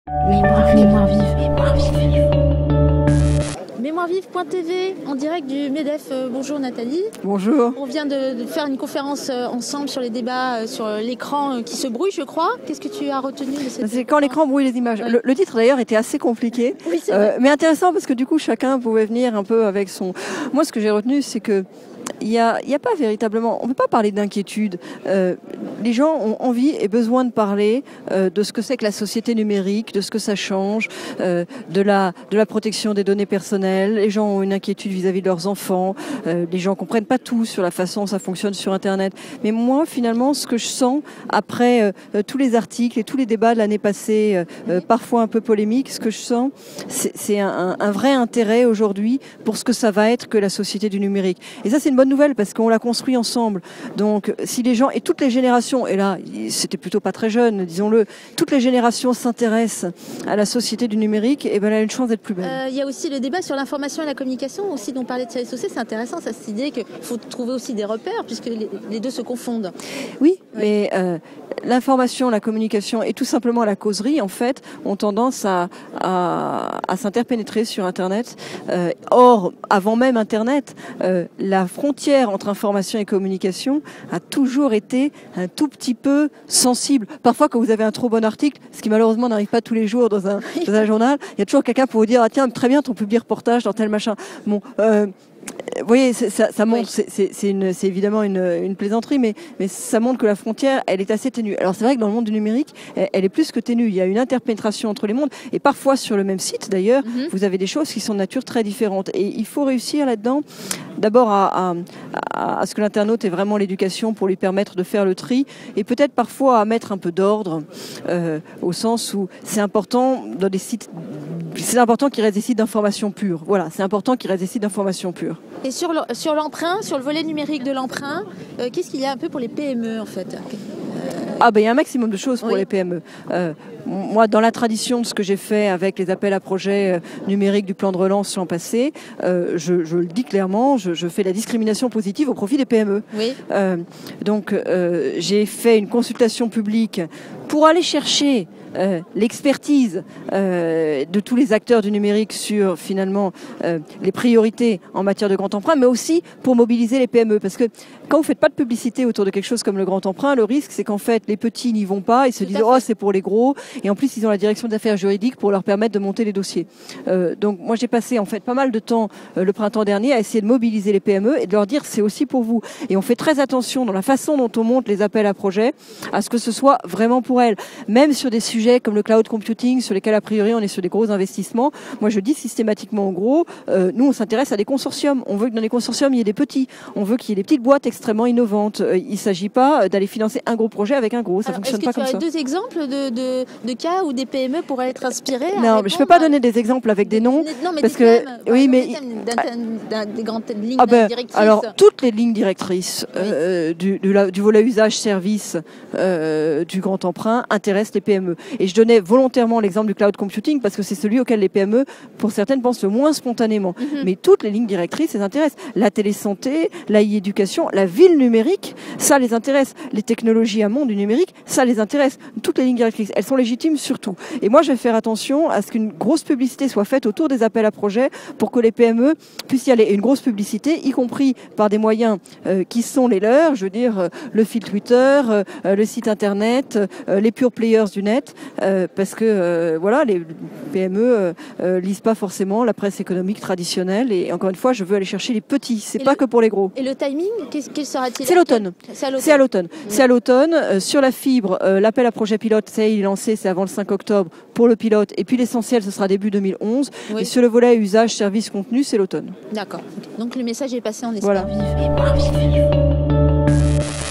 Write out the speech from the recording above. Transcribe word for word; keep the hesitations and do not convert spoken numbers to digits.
Mémoire vive, mémoire vive, mémoire vive. mémoire vive point T V, en direct du MEDEF. Bonjour Nathalie. Bonjour. On vient de, de faire une conférence ensemble sur les débats sur l'écran qui se brouille, je crois. Qu'est-ce que tu as retenu de cette C'est quand l'écran brouille les images. Ouais. Le, le titre d'ailleurs était assez compliqué, oui, euh, mais intéressant parce que du coup chacun pouvait venir un peu avec son... Moi ce que j'ai retenu c'est que il n'y a, a pas véritablement, on ne peut pas parler d'inquiétude. Euh, les gens ont envie et besoin de parler euh, de ce que c'est que la société numérique, de ce que ça change, euh, de, la, de la protection des données personnelles. Les gens ont une inquiétude vis-à-vis de leurs enfants. Euh, les gens ne comprennent pas tout sur la façon dont ça fonctionne sur Internet. Mais moi, finalement, ce que je sens après euh, tous les articles et tous les débats de l'année passée, euh, parfois un peu polémiques, ce que je sens, c'est un, un vrai intérêt aujourd'hui pour ce que ça va être que la société du numérique. Et ça, c'est une bonne nouvelle parce qu'on l'a construit ensemble. Donc, si les gens et toutes les générations, et là, c'était plutôt pas très jeune, disons-le, toutes les générations s'intéressent à la société du numérique, et ben, elle a une chance d'être plus belle. Il euh, y a aussi le débat sur l'information et la communication, aussi dont parlait de C S O C. C'est intéressant, ça, cette idée qu'il faut trouver aussi des repères puisque les, les deux se confondent. Oui, oui. mais euh, l'information, la communication et tout simplement la causerie, en fait, ont tendance à, à, à s'interpénétrer sur Internet. Euh, or, avant même Internet, euh, la frontière entre information et communication a toujours été un tout petit peu sensible. Parfois, quand vous avez un trop bon article, ce qui malheureusement n'arrive pas tous les jours dans un, dans un journal, il y a toujours quelqu'un pour vous dire « Ah tiens, très bien, ton public reportage dans tel machin ». Bon, euh, vous voyez, ça, ça montre, oui. c'est évidemment une, une plaisanterie, mais, mais ça montre que la frontière, elle est assez ténue. Alors c'est vrai que dans le monde du numérique, elle, elle est plus que ténue. Il y a une interpénétration entre les mondes, et parfois sur le même site, d'ailleurs, mm-hmm. vous avez des choses qui sont de nature très différente. Et il faut réussir là-dedans, d'abord à, à, à, à ce que l'internaute ait vraiment l'éducation pour lui permettre de faire le tri, et peut-être parfois à mettre un peu d'ordre, euh, au sens où c'est important dans des sites... C'est important qu'il reste des sites d'information pure. Voilà, c'est important qu'il reste des sites d'information pure. Et sur le, sur l'emprunt, sur le volet numérique de l'emprunt, euh, qu'est-ce qu'il y a un peu pour les P M E en fait euh... Ah ben il y a un maximum de choses pour oui. les P M E. Euh, moi, dans la tradition de ce que j'ai fait avec les appels à projets euh, numériques du plan de relance l'an passé, euh, je, je le dis clairement, je, je fais la discrimination positive au profit des P M E. Oui. Euh, donc euh, j'ai fait une consultation publique pour aller chercher Euh, l'expertise euh, de tous les acteurs du numérique sur finalement euh, les priorités en matière de grand emprunt, mais aussi pour mobiliser les P M E. Parce que quand vous ne faites pas de publicité autour de quelque chose comme le grand emprunt, le risque c'est qu'en fait les petits n'y vont pas, ils se disent oh c'est pour les gros, et en plus ils ont la direction des affaires juridiques pour leur permettre de monter les dossiers. Euh, donc moi j'ai passé en fait pas mal de temps euh, le printemps dernier à essayer de mobiliser les P M E et de leur dire c'est aussi pour vous. Et on fait très attention dans la façon dont on monte les appels à projets à ce que ce soit vraiment pour elles. Même sur des sujets comme le cloud computing, sur lesquels a priori on est sur des gros investissements, moi je dis systématiquement en gros, euh, nous on s'intéresse à des consortiums, on veut que dans les consortiums il y ait des petits, on veut qu'il y ait des petites boîtes extrêmement innovantes, euh, il ne s'agit pas d'aller financer un gros projet avec un gros, ça ne fonctionne pas comme ça. Est-ce que tu as deux exemples de, de, de cas où des P M E pourraient être inspirés? Non, mais je ne peux pas donner des exemples avec des noms, non, mais parce des que thèmes, oui, mais des grandes lignes ah ben, directrices. Alors toutes les lignes directrices oui. euh, du, du, du volet usage service euh, du grand emprunt intéressent les P M E. Et je donnais volontairement l'exemple du cloud computing parce que c'est celui auquel les P M E, pour certaines, pensent le moins spontanément. Mm-hmm. Mais toutes les lignes directrices les intéressent. La télésanté, la e-éducation, la ville numérique, ça les intéresse. Les technologies à monde du numérique, ça les intéresse. Toutes les lignes directrices, elles sont légitimes surtout. Et moi, je vais faire attention à ce qu'une grosse publicité soit faite autour des appels à projets pour que les P M E puissent y aller. Et une grosse publicité, y compris par des moyens euh, qui sont les leurs, je veux dire euh, le fil Twitter, euh, le site internet, euh, les pure players du net, euh, parce que euh, voilà, les P M E euh, euh, lisent pas forcément la presse économique traditionnelle. Et encore une fois, je veux aller chercher les petits. C'est pas le, que pour les gros. Et le timing, quel sera-t-il? C'est l'automne. C'est à l'automne. C'est à l'automne. Euh, sur la fibre, euh, l'appel à projet pilote, ça y est, il est lancé. C'est avant le cinq octobre pour le pilote. Et puis l'essentiel, ce sera début deux mille onze. Oui. Et sur le volet usage, service, contenu, c'est l'automne. D'accord. Donc le message est passé en espère voilà. vive.